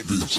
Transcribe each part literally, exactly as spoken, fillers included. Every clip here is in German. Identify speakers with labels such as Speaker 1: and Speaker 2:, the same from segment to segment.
Speaker 1: Beats.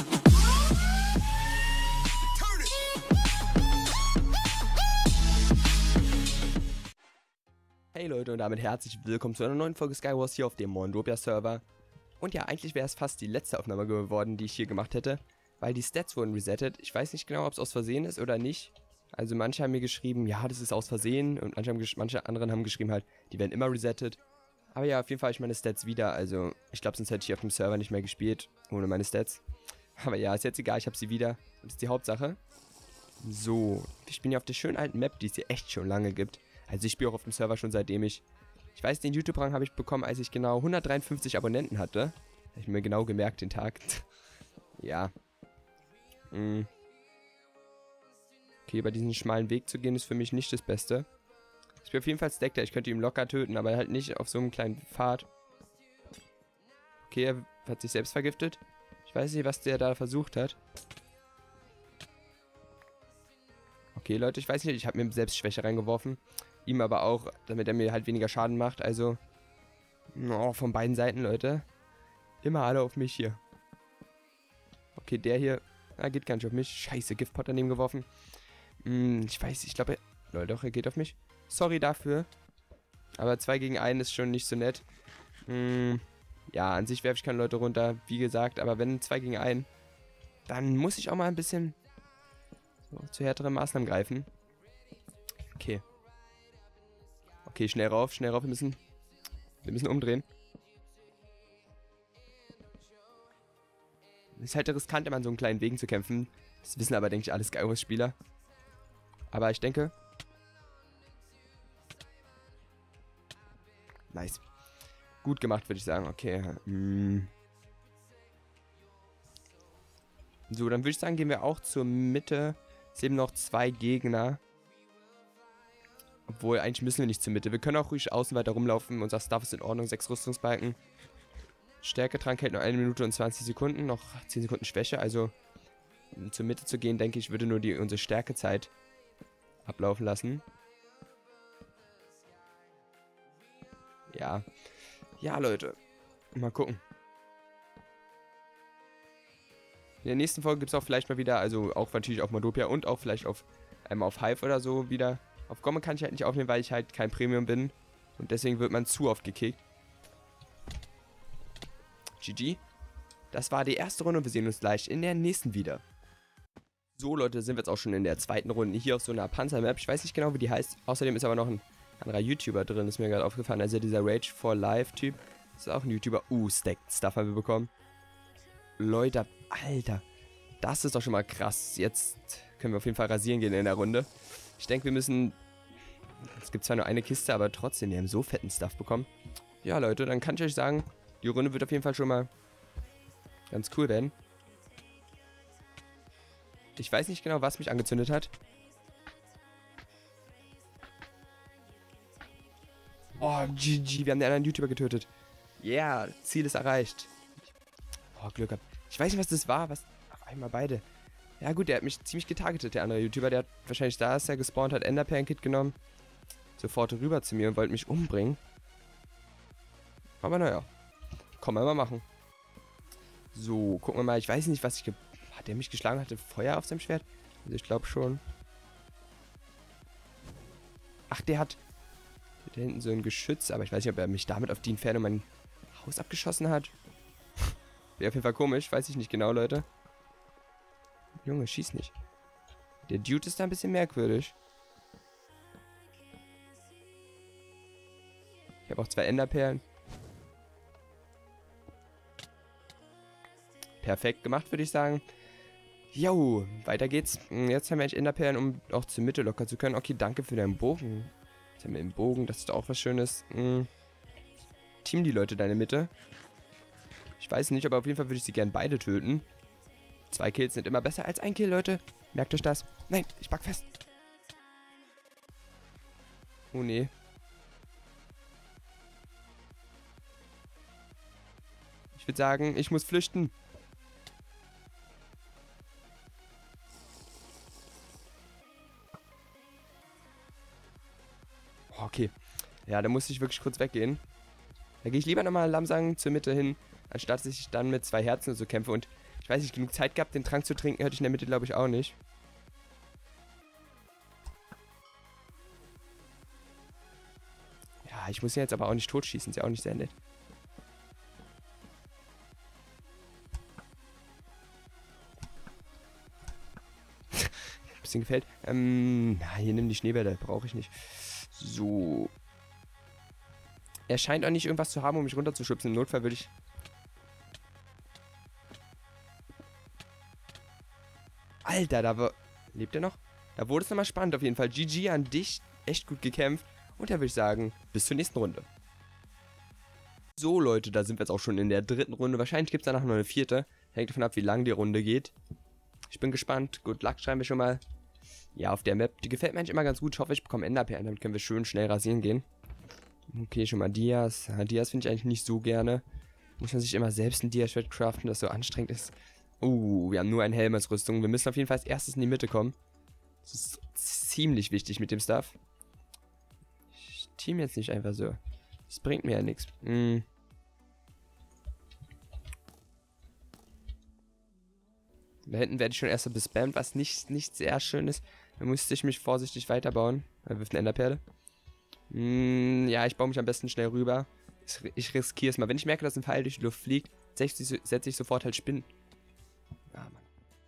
Speaker 2: Hey Leute und damit herzlich willkommen zu einer neuen Folge Skywars hier auf dem Mondopia Server. Und ja, eigentlich wäre es fast die letzte Aufnahme geworden, die ich hier gemacht hätte, weil die Stats wurden resettet. Ich weiß nicht genau, ob es aus Versehen ist oder nicht. Also manche haben mir geschrieben, ja, das ist aus Versehen, und manche, haben manche anderen haben geschrieben halt, die werden immer resettet. Aber ja, auf jeden Fall habe ich meine Stats wieder, also ich glaube, sonst hätte ich auf dem Server nicht mehr gespielt, ohne meine Stats. Aber ja, ist jetzt egal, ich habe sie wieder. Das ist die Hauptsache. So, wir spielen ja auf der schönen alten Map, die es hier echt schon lange gibt. Also ich spiele auch auf dem Server schon seitdem ich... Ich weiß, den YouTube-Rang habe ich bekommen, als ich genau hundertdreiundfünfzig Abonnenten hatte. Habe ich mir genau gemerkt, den Tag. Ja. Mhm. Okay, über diesen schmalen Weg zu gehen, ist für mich nicht das Beste. Ich bin auf jeden Fall Stackter, ich könnte ihn locker töten, aber halt nicht auf so einem kleinen Pfad. Okay, er hat sich selbst vergiftet. Ich weiß nicht, was der da versucht hat. Okay, Leute, ich weiß nicht, ich habe mir selbst Schwäche reingeworfen. Ihm aber auch, damit er mir halt weniger Schaden macht. Also, oh, von beiden Seiten, Leute. Immer alle auf mich hier. Okay, der hier, ah, geht gar nicht auf mich. Scheiße, Giftpot daneben geworfen. Hm, ich weiß, ich glaube, er... Leute, doch, er geht auf mich. Sorry dafür. Aber zwei gegen einen ist schon nicht so nett. Hm, ja, an sich werfe ich keine Leute runter, wie gesagt. Aber wenn zwei gegen einen, dann muss ich auch mal ein bisschen so, zu härteren Maßnahmen greifen. Okay. Okay, schnell rauf, schnell rauf. Wir müssen, wir müssen umdrehen. Ist halt riskant, immer an so einen kleinen Wegen zu kämpfen. Das wissen aber, denke ich, alle Skywars-Spieler. Aber ich denke... Nice. Gut gemacht, würde ich sagen. Okay. Mm. So, dann würde ich sagen, gehen wir auch zur Mitte. Es sind noch zwei Gegner. Obwohl, eigentlich müssen wir nicht zur Mitte. Wir können auch ruhig außen weiter rumlaufen. Unser Stuff ist in Ordnung. Sechs Rüstungsbalken. Stärketrank hält noch eine Minute und zwanzig Sekunden. Noch zehn Sekunden Schwäche. Also, um zur Mitte zu gehen, denke ich, würde nur die unsere Stärkezeit ablaufen lassen. Ja. Ja, Leute. Mal gucken. In der nächsten Folge gibt es auch vielleicht mal wieder, also auch natürlich auf Mondopia und auch vielleicht auf, ähm, auf Hive oder so wieder. Auf Gomme kann ich halt nicht aufnehmen, weil ich halt kein Premium bin. Und deswegen wird man zu oft gekickt. G G. Das war die erste Runde und wir sehen uns gleich in der nächsten wieder. So, Leute, sind wir jetzt auch schon in der zweiten Runde hier auf so einer Panzermap. Ich weiß nicht genau, wie die heißt. Außerdem ist aber noch ein anderer YouTuber drin, ist mir gerade aufgefallen. Also dieser Rage for Life Typ. Ist auch ein YouTuber. Uh, Stacked Stuff haben wir bekommen. Leute, Alter. Das ist doch schon mal krass. Jetzt können wir auf jeden Fall rasieren gehen in der Runde. Ich denke, wir müssen... Es gibt zwar nur eine Kiste, aber trotzdem, wir haben so fetten Stuff bekommen. Ja, Leute, dann kann ich euch sagen, die Runde wird auf jeden Fall schon mal ganz cool werden. Ich weiß nicht genau, was mich angezündet hat. Oh, G G, wir haben den anderen YouTuber getötet. Ja, yeah, Ziel ist erreicht. Oh, Glück gehabt. Ich weiß nicht, was das war. Was? Auf einmal beide. Ja gut, der hat mich ziemlich getargetet, der andere YouTuber. Der hat wahrscheinlich da, ist er gespawnt, hat Enderperlen-Kit genommen. Sofort rüber zu mir und wollte mich umbringen. Aber naja. Kann man mal machen. So, gucken wir mal. Ich weiß nicht, was ich... Ge hat der mich geschlagen? Hatte Feuer auf seinem Schwert? Also ich glaube schon. Ach, der hat... Da hinten so ein Geschütz. Aber ich weiß nicht, ob er mich damit auf die Entfernung mein Haus abgeschossen hat. Wäre auf jeden Fall komisch. Weiß ich nicht genau, Leute. Junge, schieß nicht. Der Dude ist da ein bisschen merkwürdig. Ich habe auch zwei Enderperlen. Perfekt gemacht, würde ich sagen. Jo, weiter geht's. Jetzt haben wir eigentlich Enderperlen, um auch zur Mitte locker zu können. Okay, danke für deinen Bogen. Jetzt haben wir den Bogen, das ist doch auch was Schönes. Hm. Team die Leute deine Mitte. Ich weiß nicht, aber auf jeden Fall würde ich sie gerne beide töten. Zwei Kills sind immer besser als ein Kill, Leute. Merkt euch das? Nein, ich pack fest. Oh, nee. Ich würde sagen, ich muss flüchten. Okay. Ja, da muss ich wirklich kurz weggehen. Da gehe ich lieber nochmal Lamsang zur Mitte hin, anstatt dass ich dann mit zwei Herzen so kämpfe. Und Ich weiß nicht, genug Zeit gehabt, den Trank zu trinken, hätte ich in der Mitte, glaube ich, auch nicht. Ja, ich muss ihn jetzt aber auch nicht totschießen, ist ja auch nicht sehr nett. Ein bisschen gefällt. Ähm, na, hier nimm die Schneebälle, brauche ich nicht. So. Er scheint auch nicht irgendwas zu haben, um mich runterzuschubsen. Im Notfall würde ich... Alter, da war... Lebt er noch? Da wurde es nochmal spannend auf jeden Fall. G G an dich. Echt gut gekämpft. Und da würde ich sagen, bis zur nächsten Runde. So Leute, da sind wir jetzt auch schon in der dritten Runde. Wahrscheinlich gibt es danach noch eine vierte. Hängt davon ab, wie lang die Runde geht. Ich bin gespannt. Good luck schreiben wir schon mal. Ja, auf der Map. Die gefällt mir eigentlich immer ganz gut. Ich hoffe, ich bekomme Enderperlen. Damit können wir schön schnell rasieren gehen. Okay, schon mal Dias. Ja, Dias finde ich eigentlich nicht so gerne. Muss man sich immer selbst ein Dia-Schwert craften, das so anstrengend ist. Uh, wir haben nur einen Helm als Rüstung. Wir müssen auf jeden Fall als erstes in die Mitte kommen. Das ist ziemlich wichtig mit dem Stuff. Ich team jetzt nicht einfach so. Das bringt mir ja nichts. Hm. Da hinten werde ich schon erst so bespammt, was nicht, nicht sehr schön ist. Da musste ich mich vorsichtig weiterbauen. Er wirft eine Enderperle. Hm, ja, ich baue mich am besten schnell rüber. Ich, ich riskiere es mal. Wenn ich merke, dass ein Pfeil durch die Luft fliegt, setze ich, setze ich sofort halt Spinnen. Ah, Mann.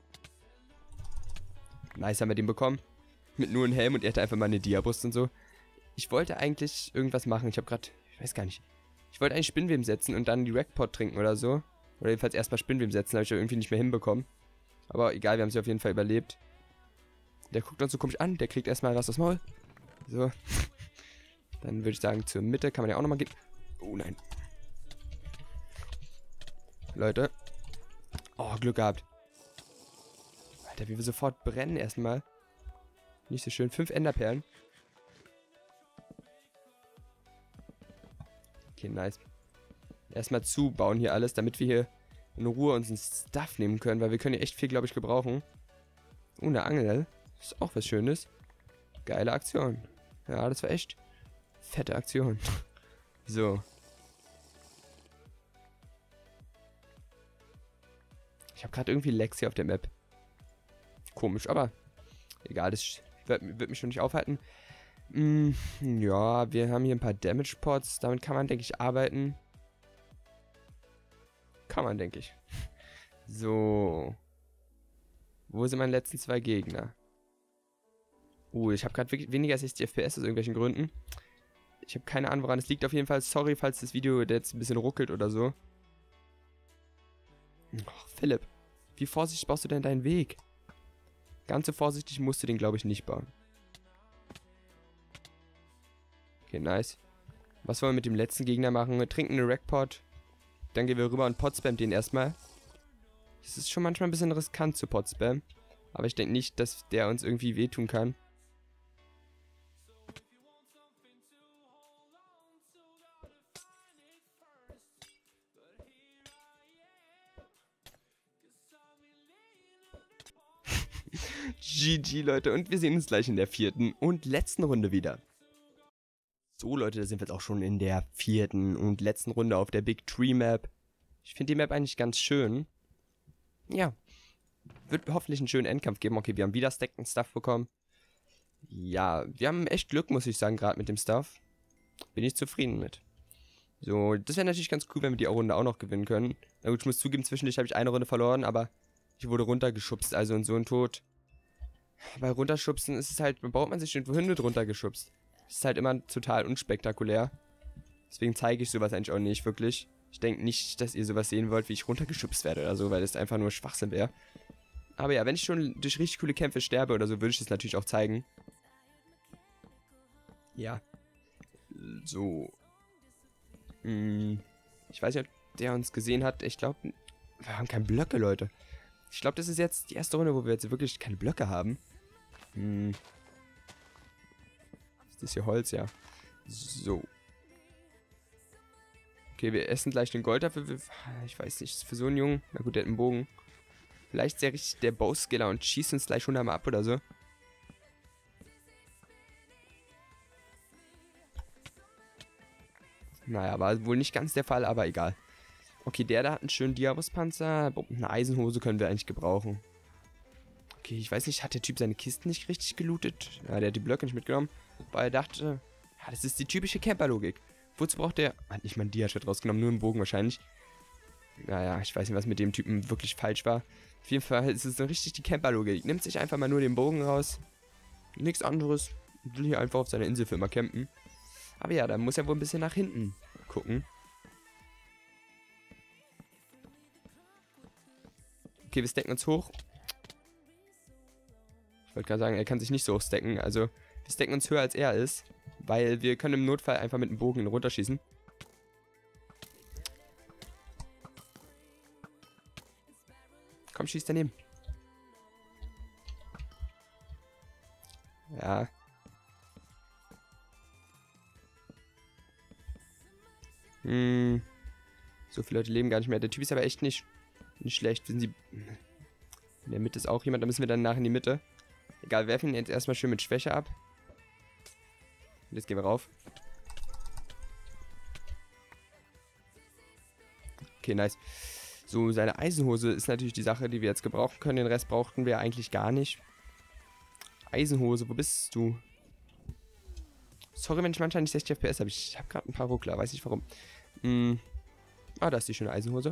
Speaker 2: Nice, haben wir den bekommen. Mit nur einem Helm und er hatte einfach mal eine Diabrust und so. Ich wollte eigentlich irgendwas machen. Ich habe gerade, ich weiß gar nicht. Ich wollte eigentlich Spinnweben setzen und dann die Rackpot trinken oder so. Oder jedenfalls erstmal Spinnweben setzen. Habe ich aber irgendwie nicht mehr hinbekommen. Aber egal, wir haben sie auf jeden Fall überlebt. Der guckt uns so komisch an. Der kriegt erstmal was aufs Maul. So. Dann würde ich sagen, zur Mitte kann man ja auch nochmal gehen. Oh nein. Leute. Oh, Glück gehabt. Alter, wie wir sofort brennen erstmal. Nicht so schön. Fünf Enderperlen. Okay, nice. Erstmal zubauen hier alles, damit wir hier in Ruhe unseren Stuff nehmen können, weil wir können hier echt viel, glaube ich, gebrauchen. Oh, eine Angel. Ist auch was Schönes. Geile Aktion. Ja, das war echt fette Aktion. So. Ich habe gerade irgendwie Lags hier auf der Map. Komisch, aber egal, das wird, wird mich schon nicht aufhalten. Mm, ja, wir haben hier ein paar Damage Pots. Damit kann man, denke ich, arbeiten. Kann man, denke ich. So. Wo sind meine letzten zwei Gegner? Uh, ich habe gerade weniger als sechzig F P S aus irgendwelchen Gründen. Ich habe keine Ahnung, woran es liegt. Auf jeden Fall, sorry, falls das Video jetzt ein bisschen ruckelt oder so. Ach, Philipp, wie vorsichtig baust du denn deinen Weg? Ganz so vorsichtig musst du den, glaube ich, nicht bauen. Okay, nice. Was wollen wir mit dem letzten Gegner machen? Wir trinken eine Rackpot. Dann gehen wir rüber und potspam den erstmal. Das ist schon manchmal ein bisschen riskant zu potspam. Aber ich denke nicht, dass der uns irgendwie wehtun kann. G G, Leute. Und wir sehen uns gleich in der vierten und letzten Runde wieder. So, Leute, da sind wir jetzt auch schon in der vierten und letzten Runde auf der Big Tree Map. Ich finde die Map eigentlich ganz schön. Ja. Wird hoffentlich einen schönen Endkampf geben. Okay, wir haben wieder stackten Stuff bekommen. Ja, wir haben echt Glück, muss ich sagen, gerade mit dem Stuff. Bin ich zufrieden mit. So, das wäre natürlich ganz cool, wenn wir die Runde auch noch gewinnen können. Na gut, ich muss zugeben, zwischendurch habe ich eine Runde verloren, aber ich wurde runtergeschubst, also in so ein Tod. Bei runterschubsen ist es halt, baut man sich irgendwo hin mit runtergeschubst. Das ist halt immer total unspektakulär. Deswegen zeige ich sowas eigentlich auch nicht, wirklich. Ich denke nicht, dass ihr sowas sehen wollt, wie ich runtergeschubst werde oder so, weil das einfach nur Schwachsinn wäre. Aber ja, wenn ich schon durch richtig coole Kämpfe sterbe oder so, würde ich das natürlich auch zeigen. Ja. So. Hm. Ich weiß nicht, ob der uns gesehen hat. Ich glaube, wir haben keine Blöcke, Leute. Ich glaube, das ist jetzt die erste Runde, wo wir jetzt wirklich keine Blöcke haben. Hm. Ist das hier Holz? Ja. So. Okay, wir essen gleich den Gold dafür. Ich weiß nicht, für so einen Jungen. Na gut, der hat einen Bogen. Vielleicht sehr richtig der Bowskiller und schießt uns gleich hundertmal ab oder so. Naja, war wohl nicht ganz der Fall, aber egal. Okay, der da hat einen schönen Diabos-Panzer. Eine Eisenhose können wir eigentlich gebrauchen. Okay, ich weiß nicht, hat der Typ seine Kisten nicht richtig gelootet? Ja, der hat die Blöcke nicht mitgenommen, weil er dachte, ja, das ist die typische Camper-Logik. Wozu braucht der... Hat nicht mal ein Dia-Schwert rausgenommen, nur einen Bogen wahrscheinlich. Naja, ich weiß nicht, was mit dem Typen wirklich falsch war. Auf jeden Fall ist es so richtig die Camper-Logik. Nimmt sich einfach mal nur den Bogen raus. Nichts anderes. Will hier einfach auf seiner Insel für immer campen. Aber ja, da muss er wohl ein bisschen nach hinten gucken. Okay, wir stacken uns hoch. Ich wollte gerade sagen, er kann sich nicht so hoch stacken. Also, wir stacken uns höher als er ist. Weil wir können im Notfall einfach mit dem Bogen runterschießen. Komm, schieß daneben. Ja. Hm. So viele Leute leben gar nicht mehr. Der Typ ist aber echt nicht, nicht schlecht. Sind sie... In der Mitte ist auch jemand. Da müssen wir dann nach in die Mitte. Egal, werfen ihn jetzt erstmal schön mit Schwäche ab. Und jetzt gehen wir rauf. Okay, nice. So, seine Eisenhose ist natürlich die Sache, die wir jetzt gebrauchen können. Den Rest brauchten wir eigentlich gar nicht. Eisenhose, wo bist du? Sorry, wenn ich manchmal nicht sechzig F P S habe. Ich habe gerade ein paar Ruckler, weiß nicht warum. Hm. Ah, da ist die schöne Eisenhose.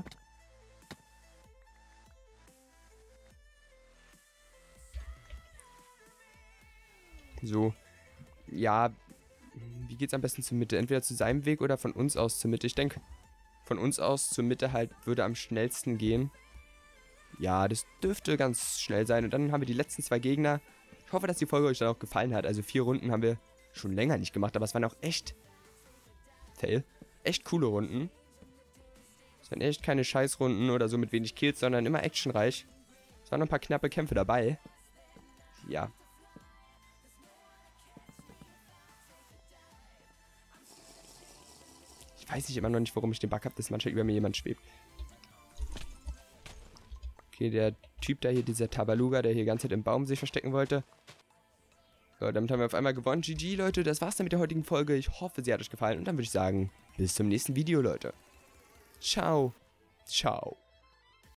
Speaker 2: So. Ja. Wie geht's am besten zur Mitte? Entweder zu seinem Weg oder von uns aus zur Mitte. Ich denke, von uns aus zur Mitte halt würde am schnellsten gehen. Ja, das dürfte ganz schnell sein. Und dann haben wir die letzten zwei Gegner. Ich hoffe, dass die Folge euch dann auch gefallen hat. Also vier Runden haben wir schon länger nicht gemacht, aber es waren auch echt... Fail. Echt coole Runden. Es waren echt keine Scheißrunden oder so mit wenig Kills, sondern immer actionreich. Es waren noch ein paar knappe Kämpfe dabei. Ja. Ich weiß nicht immer noch nicht, warum ich den Bug habe, dass manchmal über mir jemand schwebt. Okay, der Typ da hier, dieser Tabaluga, der hier die ganze Zeit im Baum sich verstecken wollte. So, damit haben wir auf einmal gewonnen. G G, Leute, das war's dann mit der heutigen Folge. Ich hoffe, sie hat euch gefallen. Und dann würde ich sagen, bis zum nächsten Video, Leute. Ciao. Ciao.